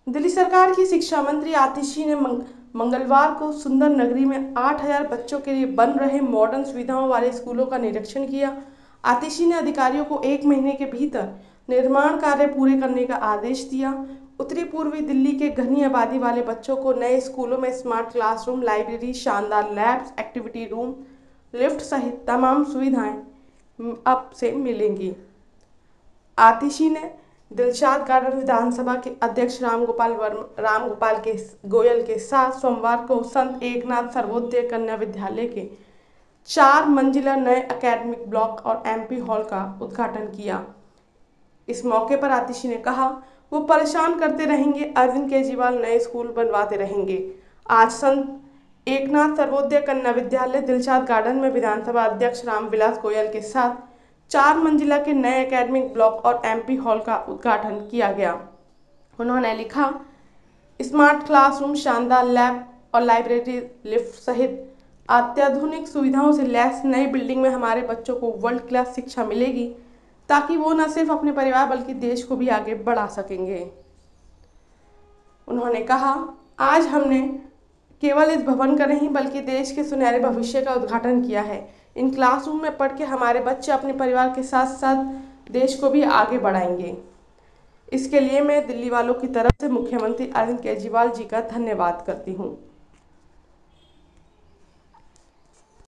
दिल्ली सरकार की शिक्षा मंत्री आतिशी ने मंगलवार को सुंदर नगरी में 8,000 बच्चों के लिए बन रहे मॉडर्न सुविधाओं वाले स्कूलों का निरीक्षण किया। आतिशी ने अधिकारियों को 1 महीने के भीतर निर्माण कार्य पूरे करने का आदेश दिया। उत्तरी पूर्वी दिल्ली के घनी आबादी वाले बच्चों को नए स्कूलों में स्मार्ट क्लासरूम, लाइब्रेरी, शानदार लैब्स, एक्टिविटी रूम, लिफ्ट सहित तमाम सुविधाएं अब से मिलेंगी। आतिशी ने दिलशाद गार्डन विधानसभा के अध्यक्ष रामगोपाल के गोयल के साथ सोमवार को संत एकनाथ सर्वोदय कन्या विद्यालय के 4 मंजिला नए एकेडमिक ब्लॉक और एमपी हॉल का उद्घाटन किया। इस मौके पर आतिशी ने कहा, वो परेशान करते रहेंगे, अरविंद केजरीवाल नए स्कूल बनवाते रहेंगे। आज संत एकनाथ सर्वोदय कन्या विद्यालय दिलशाद गार्डन में विधानसभा अध्यक्ष रामविलास गोयल के साथ 4 मंजिला के नए एकेडमिक ब्लॉक और एमपी हॉल का उद्घाटन किया गया। उन्होंने लिखा, स्मार्ट क्लासरूम, शानदार लैब और लाइब्रेरी, लिफ्ट सहित अत्याधुनिक सुविधाओं से लैस नई बिल्डिंग में हमारे बच्चों को वर्ल्ड क्लास शिक्षा मिलेगी, ताकि वो न सिर्फ अपने परिवार बल्कि देश को भी आगे बढ़ा सकेंगे। उन्होंने कहा, आज हमने केवल इस भवन का नहीं बल्कि देश के सुनहरे भविष्य का उद्घाटन किया है। इन क्लासरूम में पढ़ के हमारे बच्चे अपने परिवार के साथ साथ देश को भी आगे बढ़ाएंगे। इसके लिए मैं दिल्ली वालों की तरफ से मुख्यमंत्री अरविंद केजरीवाल जी का धन्यवाद करती हूँ।